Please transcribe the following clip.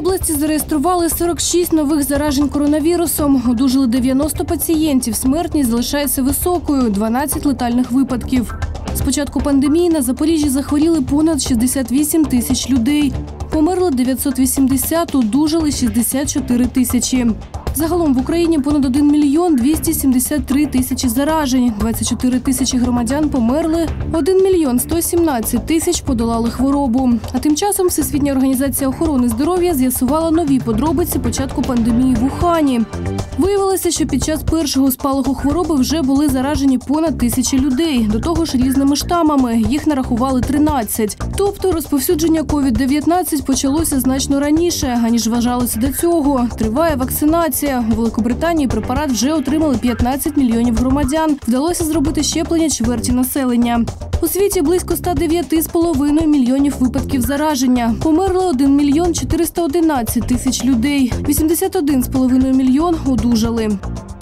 області зареєстрували 46 нових заражень коронавірусом. Одужали 90 пацієнтів. Смертність залишається високою – 12 летальних випадків. З початку пандемії на Запоріжжі захворіли понад 68 тисяч людей. Померли 980, одужали 64 тисячі. Загалом в Україні понад 1 мільйон 273 тисячі заражень, 24 тисячі громадян померли, 1 мільйон 117 тисяч подолали хворобу. А тим часом Всесвітня організація охорони здоров'я з'ясувала нові подробиці початку пандемії в Ухані. Виявилося, що під час першого спалаху хвороби вже були заражені понад 1000 людей, до того ж різними штамами, їх нарахували 13. Тобто розповсюдження COVID-19 почалося значно раніше, аніж вважалося до цього. Триває вакцинація. У Великобританії препарат вже отримали 15 мільйонів громадян. Вдалося зробити щеплення чверті населення. У світі близько 109,5 мільйонів випадків зараження. Померли 1 мільйон 411 тисяч людей. 81,5 мільйон одужали.